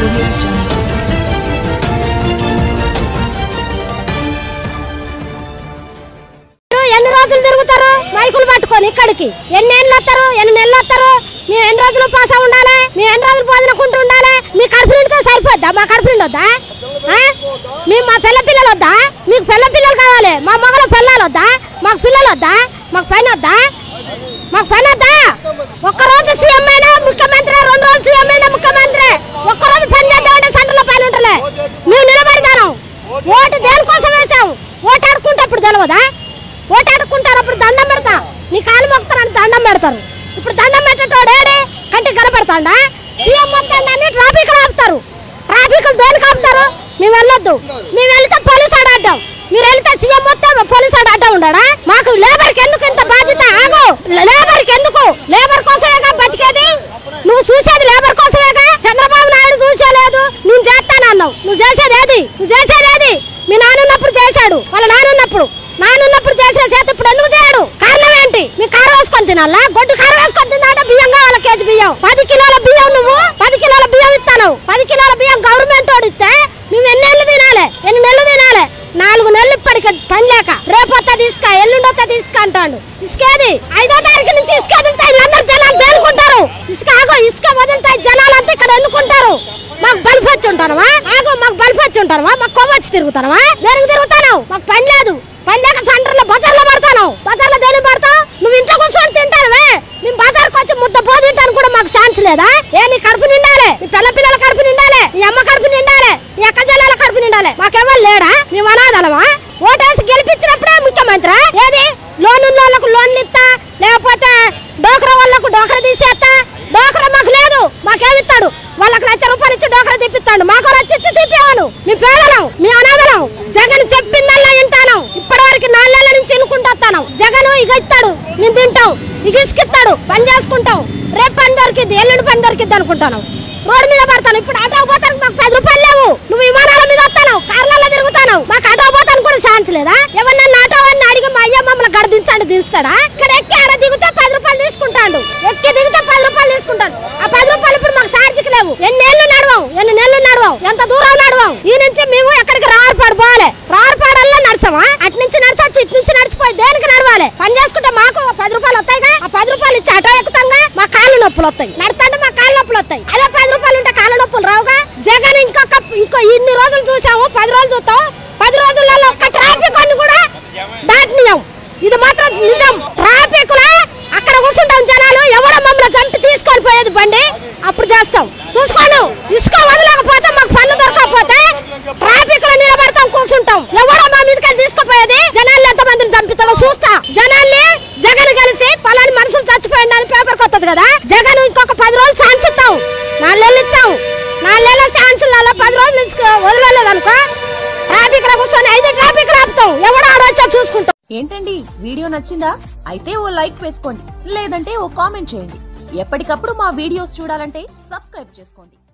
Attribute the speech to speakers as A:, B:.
A: ఎన్ని రోజులు తిరుగుతారు మైకులు పట్టుకొని ఇక్కడికి? ఎన్ని నెలలు వస్తారు? మేము ఎన్ని రోజులు పాస ఉండాలి? మేము ఎన్ని రోజులు భోజనకుంటూ ఉండాలి? మీ కడుపు నిండితే సరిపోద్దా? మా కడుపు నిండి వద్దా? మేము మా పిల్లలు వద్దా? మీకు పిల్లలు కావాలి? మా మగల పిల్లలు వద్దా? మాకు పిల్లలు వద్దా? మాకు పని వద్దా? ఒక్కరోజు సీఎం అయినా ముఖ్యమంత్రి, 2 రోజులు సీఎం అయినా ముఖ్యమంత్రి, ఒక్కరోజు పని చేద్దామంటే సెంటర్లో పని ఉంటలే. మేము నిలబడతాను. ఓటు దేనికోసం వేసాం? ఓటు ఆడుకుంటప్పుడు తెలియదా? ఓటు ఆడుకుంటారు, అప్పుడు దండం పెడతా, నీ కాలు మొక్కుతారని దండం పెడతారు. ఇప్పుడు దండం పెట్టేటోడు ఏడే కంటికి కనపడతాడా? సీఎం మొత్తాన్ని ట్రాఫిక్ ఆపుతారు. ట్రాఫిక్ దేనికి ఆపుతారు? మేము వెళ్ళొద్దు. మేము వెళ్తే పోలీసు ఆడ అడ్డాం. మీరు వెళ్తే సీఎం మొత్తం పోలీసు ఆడ అడ్డా ఉండడా? మాకు లేబర్కి ఎందుకు ఇంత బాధ్యత? ఆగు, లేబర్కి ఎందుకు? లేబర్ కోసమేగా బతికేది. నువ్వు చూసేది లేబర్ కోసమేగా. చంద్రబాబు నాయుడు చూసేలేదు, నేను చేస్తానన్నావు. నువ్వు చేసేదేది? మీ నాన్నున్నప్పుడు చేశాడు, వాళ్ళ నాన్నున్నప్పుడు చేసిన చేత ఇప్పుడు ఎందుకు చేయడు? కారణం ఏంటి? మీ కారు వేసుకొని తినాలా? గొడ్డు కారు వేసుకొని తిన్నాడ? బియ్యం కావాలి, కేజీ బియ్యం, 10 కిలోల బియ్యం. నువ్వు 10 కిలోల బియ్యం ఇస్తాను. 10 కిలోల బియ్యం గవర్నమెంట్ వాడు ఇస్తే మేము ఎన్ని నెలలు తినాలి? 4 నెలలు ఇప్పటికి పని లేక. రేపు వస్తా తీసుకా, ఎల్లుండి తీసుకా అంటాడు. ఇసుకేది 5వ తారీఖు నుంచి ఇసుకేది ఉంటాయి. వీళ్ళందరూ జనాలు దేనుకుంటారు. ఇసుక వదులుతాయి, జనాలు అంతా ఇక్కడ ఎందుకుంటారు? మాకు బలిపొచ్చి ఉంటానవా? మాకు కొవ్వొచ్చి తిరుగుతానవా? దేనికి తిరుగుతాను? మాకు పని లేదు. పని లేక సెంటర్లో బజార్లో పడతాను. బజార్లో దేని పడతావు? నువ్వు ఇంట్లో కూర్చొని తింటానువే. మేము బజార్కి వచ్చి ముద్ద తింటాను కూడా మాకు ఛాన్స్ లేదా? నీ కడుపు నిండాలి, నీ పిల్లల కడుపు నిండాలి, నీ అమ్మ కడుపు నిండాలి, నీ అక్క జల్లాల కడుపు నిండాలి. మాకెవరు లేడా? మేము అనాథలమా? ఓటేసి గెలిపించినప్పుడే ముఖ్యమంత్రి. ఏది లోన్ ఉన్న వాళ్ళకు లోన్లు ఇస్తా, లేకపోతే డోకరా వాళ్ళకు డోకరా తీసేస్తా. డోకరా మాకు లేదు, మాకేమిస్తాడు? వాళ్ళకి ₹1,00,000 ఇచ్చి డోకరా తిప్పిస్తాడు. మాకు ఇచ్చి తిప్పేవాను. మీ పేదలం, మీ అనాథలం. జగన్ చెప్పిందల్లా వింటాను. ఇప్పటి వరకు 4 నెలల నుంచి ఎన్నుకుంటూ వస్తాను. జగన్ ఇక ఇస్తాడు, మేము తింటాం. ఇక ఇసుకిస్తాడు, పని చేసుకుంటాం. రేపు పని దొరికిద్ది, ఎల్లుండి పని దొరికిద్ది అనుకుంటాను. రోడ్డు మీద పడతాను. ఇప్పుడు ఆటో పోతానికి మాకు ₹10 లేవు. నువ్వు విమానాల మీద వస్తాను, కార్లలో తిరుగుతాను. మాకు ఆటో పోతాను కూడా ఛాన్స్ లేదా? ఎవరన్నా ఆటో అని అడిగి మా అయ్య మమ్మల్ని గడిదించండి దిస్తాడా? ఇక్కడ ఎక్కి ఆడ దిగితే ₹10 తీసుకుంటాడు. ఎక్కి దిగితే ₹10 తీసుకుంటాడు. ఆ ₹10 ఇప్పుడు మాకు ఛార్జీకి లేవు. ఎన్ని నెలలు నడవం, ఎంత దూరం నడవం. ఈ నుంచి మేము ఎక్కడికి రారుపాడు పోవాలి. రారుపాడల్లో నడచమా? అటు నుంచి నడచొచ్చు, ఇటు నుంచి నడిచిపోయి దేనికి నడవాలి? పని చేసుకుంటే మాకు ₹10 వస్తాయిగా. ఆ ₹10 ఇచ్చి ఆటో ఎక్కుతాంగా. మా కాళ్ళు నొప్పులు వస్తాయి, నడుతుంటే మా కాళ్ళు నొప్పులు వస్తాయి. అదే ₹10 ఉంటే కాళ్ళ నొప్పులు రావుగా. జగన్ ఇంకో ఇన్ని రోజులు చూసాము, 10 రోజులు చూస్తాం. 10 రోజులలో ఒక్క ట్రాఫిక్ అని కూడా దాటినియం. ఇది మాత్రం నిజం. ట్రాఫిక్ లో అక్కడ కూర్చుంటాం జనాలు. ఎవరో మమ్మల్ని చంపి తీసుకొని పోయేది బండి, అప్పుడు చేస్తాం. చూసుకోను. ఇసుక వదలకపోతే, మాకు పన్ను దొరకకపోతే ట్రాఫిక్ లో నిలబడతాం, కూర్చుంటాం. ఎవరో మా మీదకి తీసుకుపోయేది. జనాలు ఎంతమందిని చంపుతారో చూస్తా. జనాల్ని జగన్ కలిసి పలాని మనుషులు చచ్చిపోయింది అని పేపర్కి వస్తుంది కదా. జగన్ ఇంకొక 10 రోజులు ఛాన్స్ ఇస్తాం. 4 నెలలు ఇచ్చాం. 4 నెలల ఛాన్సులలో 10 రోజులు వదలలేదు అనుకో, ట్రాఫిక్ లో కూర్చొని 5 ట్రాఫిక్ ఆపుతాం. ఎవడో ఆడొచ్చా చూసుకుంటాం.
B: ఏంటండి వీడియో నచ్చిందా? అయితే ఓ లైక్ వేసుకోండి, లేదంటే ఓ కామెంట్ చేయండి. ఎప్పటికప్పుడు మా వీడియోస్ చూడాలంటే సబ్స్క్రైబ్ చేసుకోండి.